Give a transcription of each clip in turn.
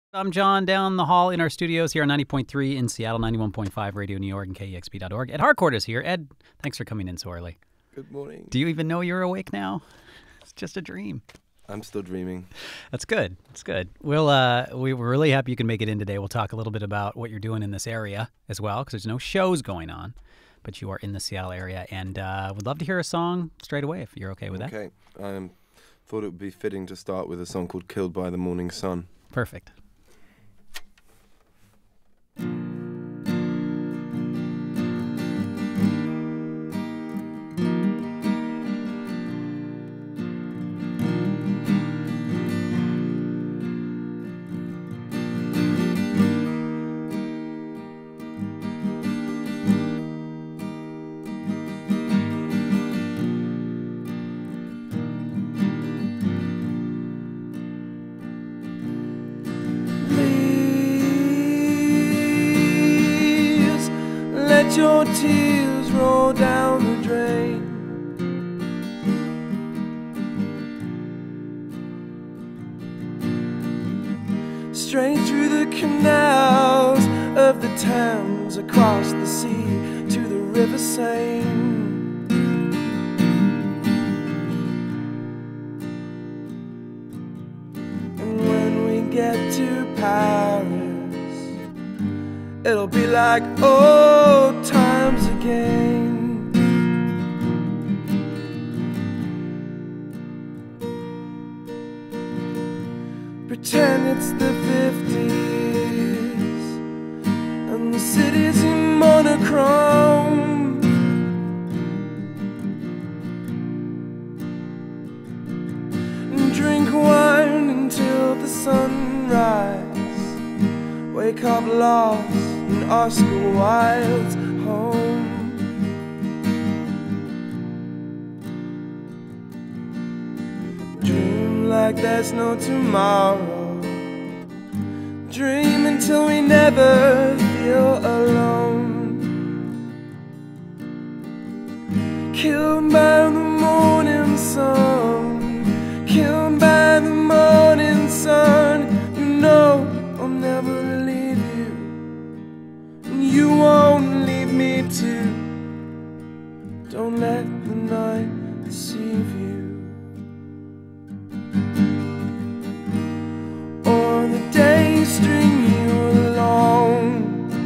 I'm John, down the hall in our studios here on 90.3 in Seattle, 91.5 Radio New York, and KEXP.org. Ed Harcourt is here. Ed, thanks for coming in so early. Good morning. Do you even know you're awake now? It's just a dream. I'm still dreaming. That's good. That's good. We're really happy you can make it in today. We'll talk a little bit about what you're doing in this area as well, because there's no shows going on, but you are in the Seattle area, and would love to hear a song straight away if you're okay with that. Okay. Thought it would be fitting to start with a song called Killed by the Morning Sun. Perfect. Let your tears roll down the drain. Straight through the canals of the towns, across the sea to the river Seine. And when we get to Paris, it'll be like old times again. Pretend it's the 50s and the city's in monochrome. And drink wine until the sunrise. Wake up lost in Oscar Wilde's home. Dream like there's no tomorrow. Dream until we never feel alone. Killed by the morning sun. Killed by the morning sun. You know I'll never leave you, and you won't leave me too. Don't let the night deceive you, or the day string you along.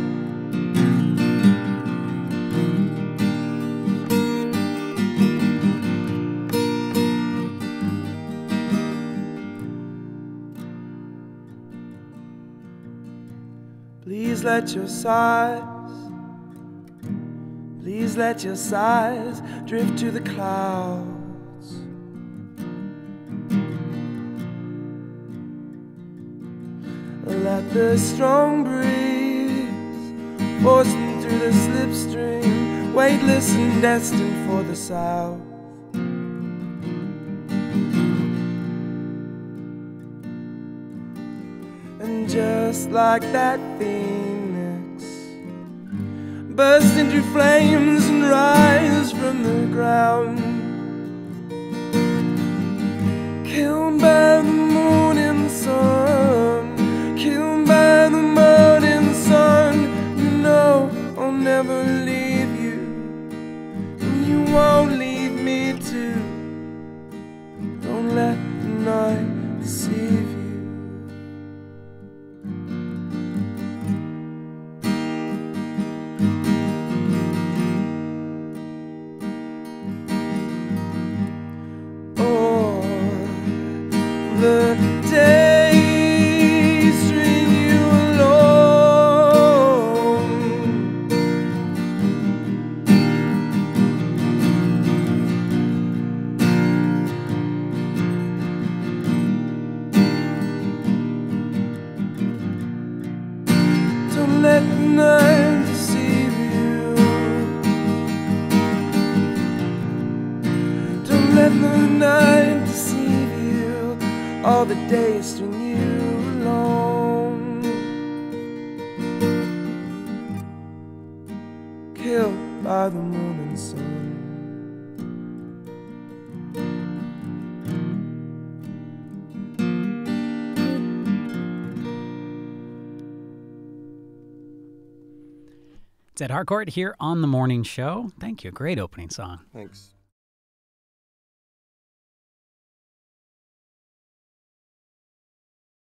Please let your sighs drift to the clouds. Let the strong breeze force them through the slipstream, weightless and destined for the south. And just like that phoenix, burst into flames and rise from the ground. Killed by the morning sun. Killed by the morning sun. You know I'll never leave you, and you won't leave me too. Don't let the night deceive you. The days string you along. Don't let the night deceive you. Don't let the night deceive you. All the days string you along. Killed by the morning sun. It's Ed Harcourt here on The Morning Show. Thank you. Great opening song. Thanks.